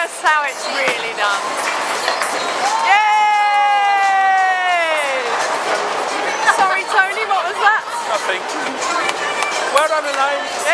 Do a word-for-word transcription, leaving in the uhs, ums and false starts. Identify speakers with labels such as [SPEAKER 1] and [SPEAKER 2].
[SPEAKER 1] us how it's really done. Yay! Sorry, Tony, what was that?
[SPEAKER 2] Nothing. Well done, Elaine.